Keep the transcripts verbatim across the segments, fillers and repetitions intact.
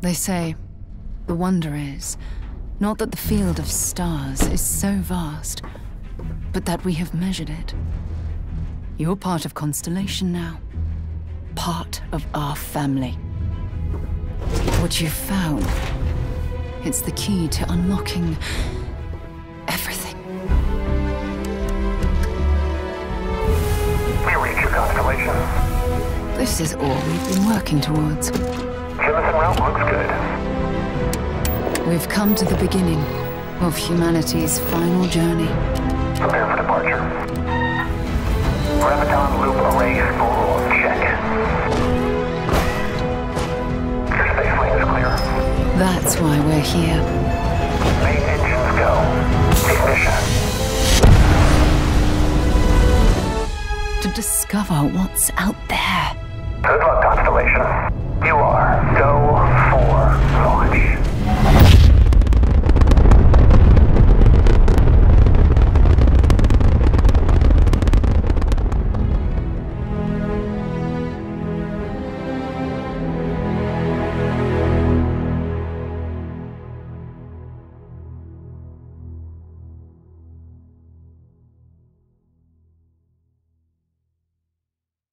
They say, the wonder is, not that the field of stars is so vast, but that we have measured it. You're part of Constellation now. Part of our family. What you've found, it's the key to unlocking everything. We reach your constellation. This is all we've been working towards. Jemison route looks good. We've come to the beginning of humanity's final journey. Prepare for departure. Graviton loop array full check. Your space lane is clear. That's why we're here. Main engines go. Ignition. To discover what's out there. Good luck, Constellation. You are go for launch.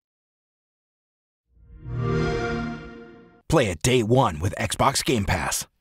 Play it day one with Xbox Game Pass.